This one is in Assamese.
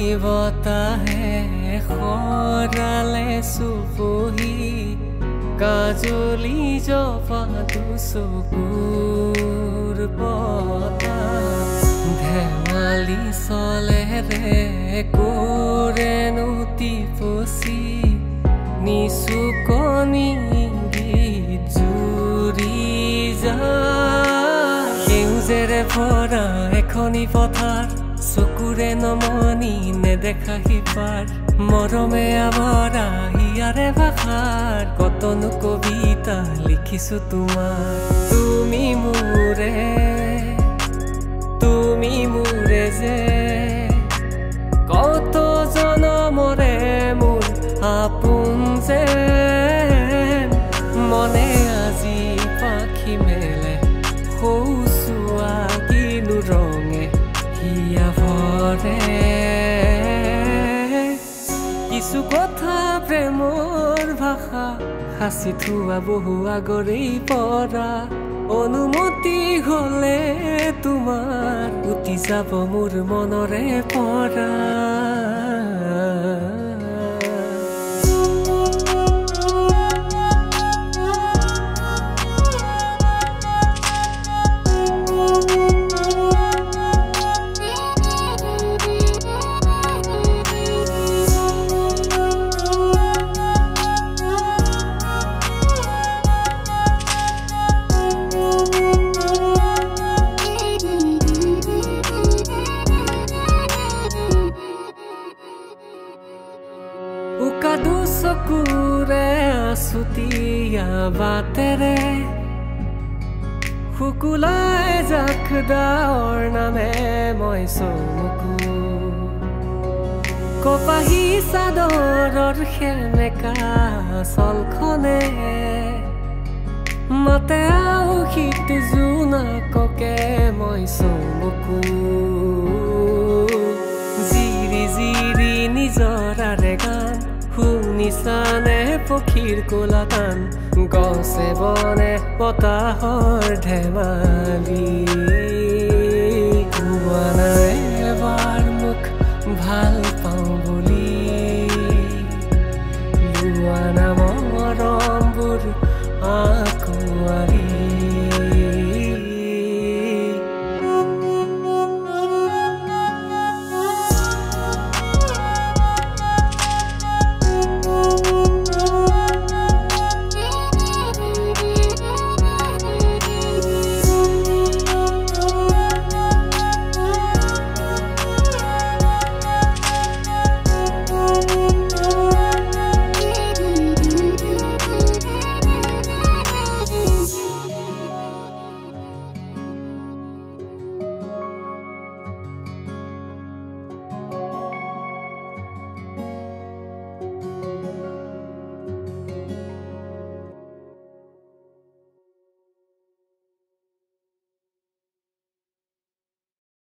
বতাহে খৰালে চুপহি কাজলি জপাটো চকুৰ পতা ধেমালি চলেৰে কোৰেনো টিপচি নিচুকনি গীত জুৰি যায় সেউজেৰে ভৰা এখনি পথাৰ চকুৰে নমনি নেদেখা সিপাৰ মৰমে আৱৰা হিয়াৰে ভাষাৰ কতনো কবিতা লিখিছো তোমাৰ তুমি মোৰে যে কত জনমৰে মোৰ আপোন যে মনে আজি পাখি মেলে সৌচোৱা কিনো ৰঙে হিয়া ভৰে কিছু কথা প্ৰেমৰ ভাষা সাঁচি থোৱা বহু আগৰেই পৰা অনুমতি হলে তোমাৰ উটি যাব মোৰ মনৰে পৰা উকাদু চকুৰে আছুতীয়া বাটেৰে শুকুলাই জাক ডাৱৰ নামে মই চমুকো কপাহী চাদৰৰ সেমেকা চলখনে মাতে আউসীত জোনাককে মই চমুকো জিৰি জিৰি নিজৰাৰে গান শুনিছানে পক্ষীৰ কোলাতান গছে বনে বতাহৰ ধেমালি কোৱা নাই এবাৰ মোক ভাল পাওঁ বুলি